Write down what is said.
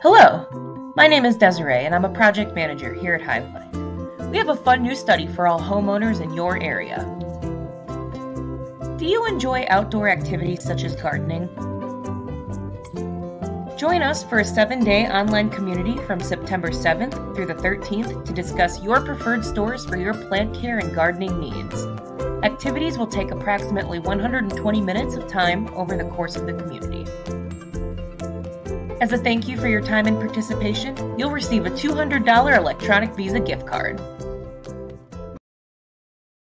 Hello, my name is Desiree and I'm a project manager here at Hiveline. We have a fun new study for all homeowners in your area. Do you enjoy outdoor activities such as gardening? Join us for a 7-day online community from September 7th through the 13th to discuss your preferred stores for your plant care and gardening needs. Activities will take approximately 120 minutes of time over the course of the community. As a thank you for your time and participation, you'll receive a $200 electronic Visa gift card.